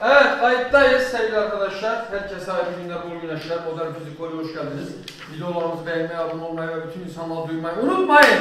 Evet, kayıttayız sevgili arkadaşlar. Herkese hayırlı günler, bol güneşler. Modern Fizik Koleji'ne hoş geldiniz. Videolarımızı beğenmeyi, abone olmayı ve bütün insanları duymayı unutmayın.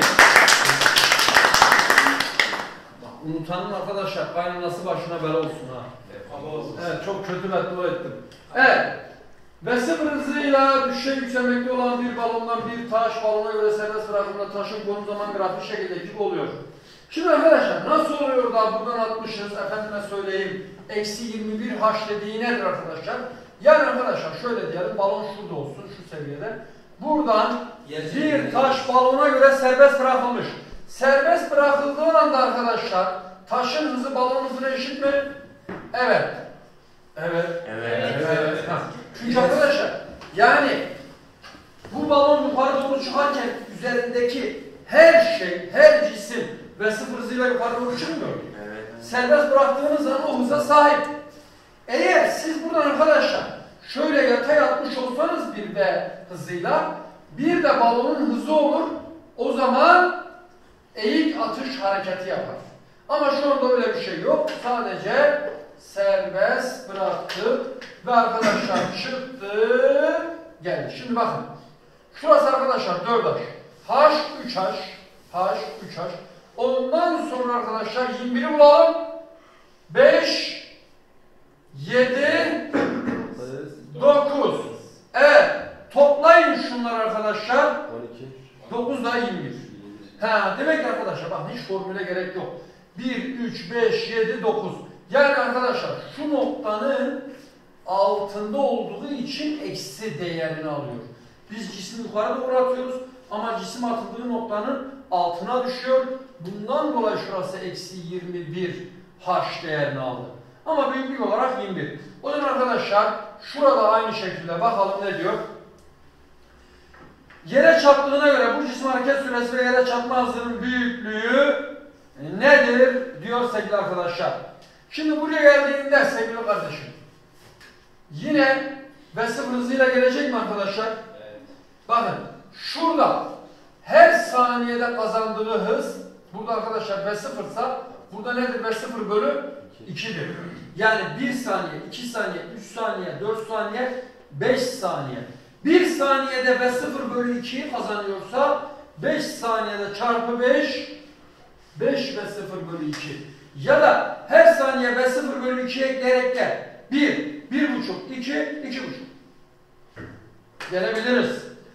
Unutanın arkadaşlar, kaynanası başına bela olsun ha. Evet, çok kötü beddua ettim. Evet, ve sıfır hızıyla düşüşe yükselmekte olan bir balondan bir taş balona göre serbest bırakımda taşın konum zaman grafik şekilde ekip oluyor. Şimdi arkadaşlar nasıl oluyor da buradan atmışız, efendime söyleyeyim, eksi 21 h dediği nedir arkadaşlar? Yani arkadaşlar şöyle diyelim, balon şurada olsun, şu seviyede. Buradan bir taş balona göre serbest bırakılmış. Serbest bırakıldığı anda arkadaşlar, taşın hızı balonun hızına eşit mi? Evet. Evet. Evet. Evet. Çünkü arkadaşlar, yani bu balon yukarı doğru çıkarken üzerindeki her şey, her cisim ve sıfır hızıyla yukarı doğru çıkmıyor. Evet. Serbest bıraktığınız zaman o hıza sahip. Eğer siz buradan arkadaşlar şöyle yatay atmış olsanız bir V hızıyla, bir de balonun hızı olur, o zaman eğik atış hareketi yapar. Ama şu anda öyle bir şey yok. Sadece serbest bıraktı ve arkadaşlar çıktı, geldi. Şimdi bakın. Şurası arkadaşlar 4H. H 3H. H 3H. Ondan sonra arkadaşlar 21'i bulalım. 5 7 9. Evet. Toplayın şunları arkadaşlar. 9 daha 21. Ha, demek ki arkadaşlar bak hiç formüle gerek yok. 1, 3, 5, 7, 9. Yani arkadaşlar şu noktanın altında olduğu için eksi değerini alıyor. Biz cismi yukarı doğru atıyoruz ama cisim atıldığı noktanın altına düşüyor. Bundan dolayı şurası eksi 21 h değerini aldı. Ama büyüklük olarak 21. O zaman arkadaşlar şurada aynı şekilde bakalım ne diyor. Yere çarptığına göre bu cisim hareket süresi ve yere çarpma hızının büyüklüğü nedir diyor sevgili arkadaşlar. Şimdi buraya geldiğinde sevgili kardeşim, yine ve sıfır hızıyla gelecek mi arkadaşlar? Evet. Bakın şurada her saniyede kazandığı hız, burada arkadaşlar v sıfırsa burada nedir? V sıfır bölü 2'dir. Yani 1 saniye, 2 saniye, 3 saniye, 4 saniye, 5 saniye. 1 saniyede v sıfır bölü 2'yi kazanıyorsa 5 saniyede çarpı 5, 5 v sıfır bölü 2. Ya da her saniye v sıfır bölü 2'ye ekleyerek gel. 1, 1,5, 2, 2,5. Gelebiliriz.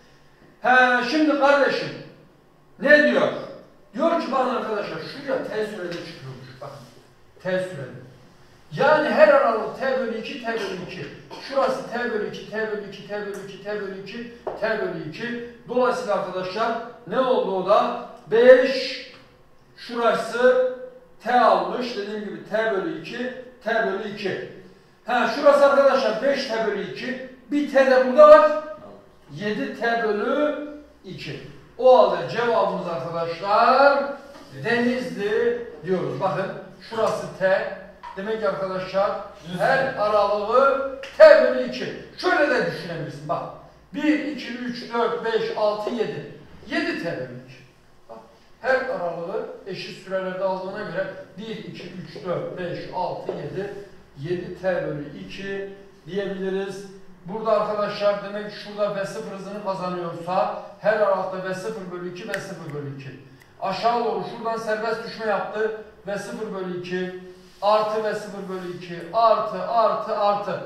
Şimdi kardeşim ne diyor? Diyor ki bakın arkadaşlar şuraya t sürede çıkıyormuş. Bakın t sürede. Yani her aralık t bölü 2, t bölü 2. Şurası t bölü 2, t bölü 2, t bölü 2, t bölü 2, t bölü 2. Dolayısıyla arkadaşlar ne oldu o da? 5, şurası t almış. Dediğim gibi t bölü 2, t bölü 2. Şurası arkadaşlar 5 t bölü 2. Bir t de burada var. 7 t bölü 2. O halde cevabımız arkadaşlar Denizli diyoruz. Bakın şurası t. Demek ki arkadaşlar her aralığı t bölü 2. Şöyle de düşünebilirsin. Bak 1, 2, 3, 4, 5, 6, 7. 7 t bölü 2. Bak, her aralığı eşit sürelerde aldığına göre 1, 2, 3, 4, 5, 6, 7. 7 t bölü 2 diyebiliriz. Burada arkadaşlar demek ki şurada v sıfır hızını kazanıyorsa her aralıkta v sıfır bölü 2, v sıfır bölü 2. Aşağı doğru şuradan serbest düşme yaptı. V sıfır bölü 2 artı v sıfır bölü 2 artı.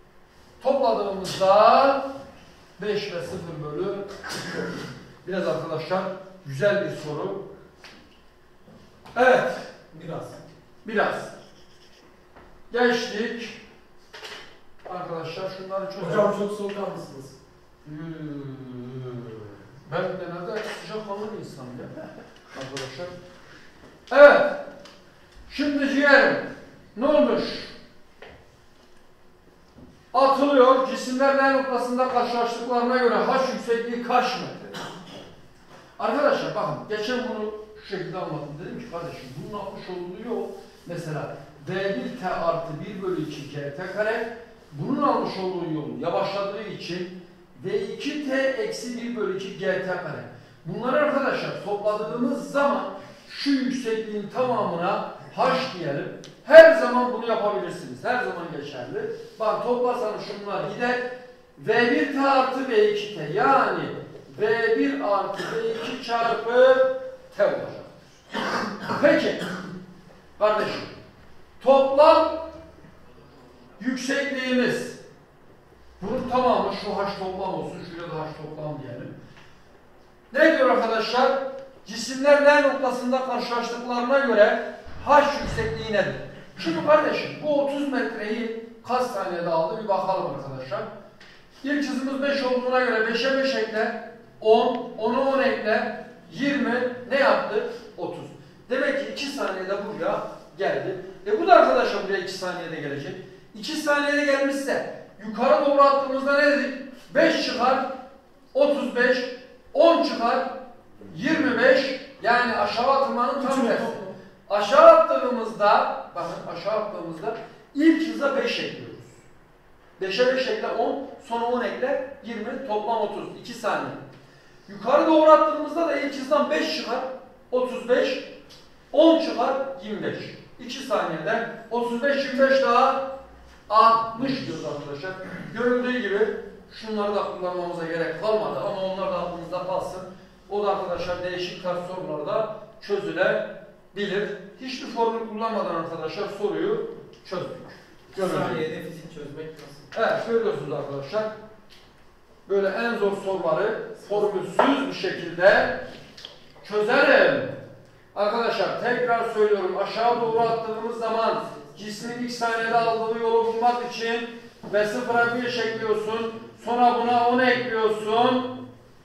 Topladığımızda 5 v sıfır bölü 2. Biraz arkadaşlar güzel bir soru. Evet. Biraz. Geçtik. Arkadaşlar şunları çözelim. Hocam çok soğukkanlısınız. Ben genelde sıcakkanlı bir insanım ya. Arkadaşlar. Evet. Şimdi ciğerim. Ne olmuş? Atılıyor. Cisimler L noktasında karşılaştıklarına göre H yüksekliği kaç metre? Arkadaşlar bakın. Geçen bunu şu şekilde anlattım. Dedim ki kardeşim bunun atmış olduğu yol mesela V1T artı 1 bölü 2 GT kare. Bunun almış olduğu yolun yavaşladığı için V2T eksi 1 bölü 2 GT kare. Bunları arkadaşlar topladığımız zaman şu yüksekliğin tamamına H diyelim. Her zaman bunu yapabilirsiniz. Her zaman geçerli. Bak toplarsanız şunlar gider. V1T artı V2T yani V1 artı V2 çarpı T olacaktır. Peki kardeşim toplam yüksekliğimiz bunun tamamı şu H toplam olsun. Şuraya da H toplam diyelim. Ne diyor arkadaşlar? Cisimler L noktasında karşılaştıklarına göre H yüksekliği nedir? Şimdi kardeşim bu 30 metreyi kaç saniyede aldı bir bakalım arkadaşlar. İlk hızımız 5 olduğuna göre 5'e 5 ekle 10, 10'a 10 ekle 20 ne yaptı? 30. Demek ki 2 saniyede buraya geldi. Bu da arkadaşlar buraya 2 saniyede gelecek. 2 saniyede gelmişse yukarı doğru attığımızda ne dedik? 5 çıkar 35, 10 çıkar 25 yani aşağı atılmanın tam tersi. Aşağı attığımızda bakın aşağı attığımızda ilk hıza 5 ekliyoruz. 5'e 5 ekle 10 sonra 10 ekle 20 toplam 30 2 saniye. Yukarı doğru attığımızda da ilk hızdan 5 çıkar 35 10 çıkar 25. 2 saniyede 35 25 daha 60 diyoruz arkadaşlar. Görüldüğü gibi şunları da kullanmamıza gerek kalmadı ama onlar da aklımızda kalsın. O da arkadaşlar değişik tarz sorularda çözülebilir. Hiçbir formül kullanmadan arkadaşlar soruyu çözdük. Saniyede fizik çözmek nasıl? Evet görüyorsunuz arkadaşlar. Böyle en zor soruları formülsüz bir şekilde çözerim. Arkadaşlar tekrar söylüyorum aşağı doğru attığımız zaman cismin ilk saniyede aldığı yolu bulmak için ve sıfıra 1 ekliyorsun. Sonra buna 10 ekliyorsun.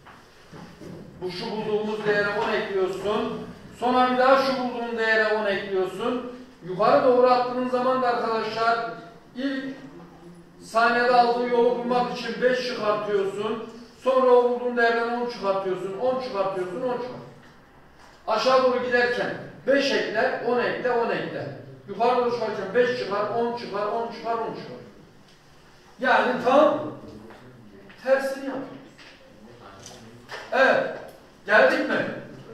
Bu şu bulduğumuz değere 10 ekliyorsun. Sonra bir daha şu bulduğun değere 10 ekliyorsun. Yukarı doğru attığın zaman da arkadaşlar ilk saniyede aldığı yolu bulmak için 5 çıkartıyorsun. Sonra o bulduğun değerden 10 çıkartıyorsun. 10 çıkartıyorsun, 10 çıkartıyorsun. Aşağı doğru giderken 5 ekle, 10 ekle, 10 ekle. Yukarı doğru çıkarken 5 çıkar, 10 çıkar, 10 çıkar, 10 çıkar. Yani tam tersini yapıyoruz. Evet. Geldik mi?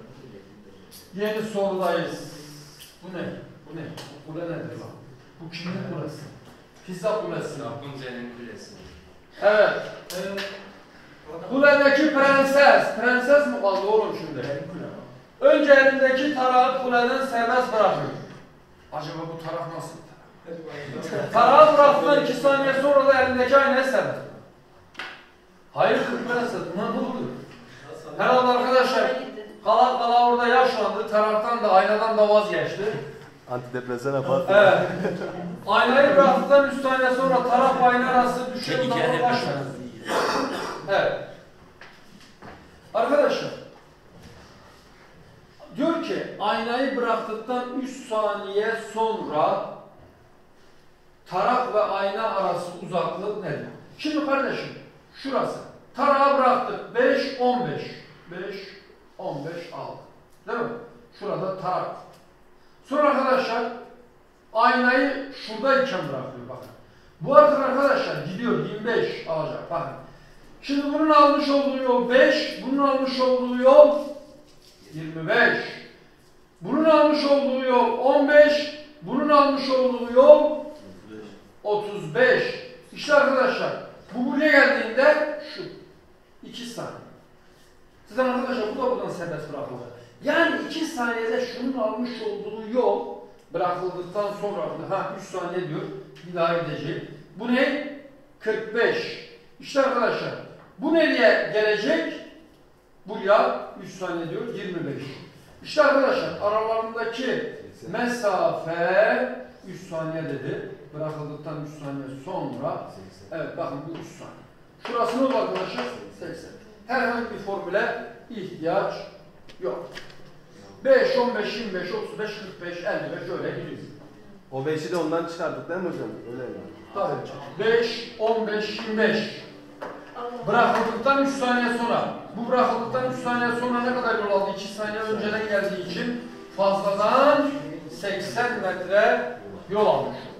Yeni sorudayız. Bu ne? Bu ne? Bu kule nedir lan? Bu kimin kulesi? Pizza kulesi. Rapunzel'in kulesi. Evet. Kuledeki prenses. Prenses mi kaldı oğlum şimdi? Önce elindeki tarağı kuleden serbest bırakıyor. Acaba bu tarak nasıl bir tarak? Tarağı bıraktıktan 2 saniye sonra da elindeki aynaya serbest. Hayır prenses. Buna ne oluyor? Herhalde arkadaşlar kala orada yaşlandı. Taraktan da aynadan da vazgeçti. Antidepresan yapar. Evet. Aynayı bıraktıktan 3 saniye sonra taraf ayna arası düşüyor. Evet. Arkadaşlar diyor ki aynayı bıraktıktan 3 saniye sonra tarak ve ayna arası uzaklık nedir? Şimdi kardeşim şurası. Tarağı bıraktık. 5, 15. 5, 15 aldık. Değil mi? Şurada tarak. Sonra arkadaşlar aynayı şuradayken bırakıyor bakın. Bu arkadaşlar gidiyor 25 alacak bakın. Şimdi bunun almış olduğu yol 5, bunun almış olduğu yol 25. Bunun almış olduğu yol 15, bunun almış olduğu yol 35. İşte arkadaşlar bu buraya geldiğinde şu 2 saniye. Zaten arkadaşlar bu da buradan serbest bırakıldı. Yani 2 saniyede şunun almış olduğu yol bırakıldıktan sonra 3 saniye diyor bir daha gidecek. Bu ne? 45. İşte arkadaşlar bu nereye gelecek? Buraya 3 saniye diyor 25. İşte arkadaşlar aralarındaki mesafe 3 saniye dedi. Bırakıldıktan 3 saniye sonra evet bakın bu 3 saniye. Şurası ne oldu arkadaşlar? 80. Herhangi bir formüle ihtiyaç yok. 5, 15, 25, 35, 45, 55 öyle gidiyor. O 5'i de ondan çıkardık değil mi hocam? Öyle mi? Tabii. 5, 15, 25. Bırakıldıktan 3 saniye sonra. Bu bırakıldıktan 3 saniye sonra ne kadar yol aldı? 2 saniye önceden geldiği için fazladan 80 metre yol almış.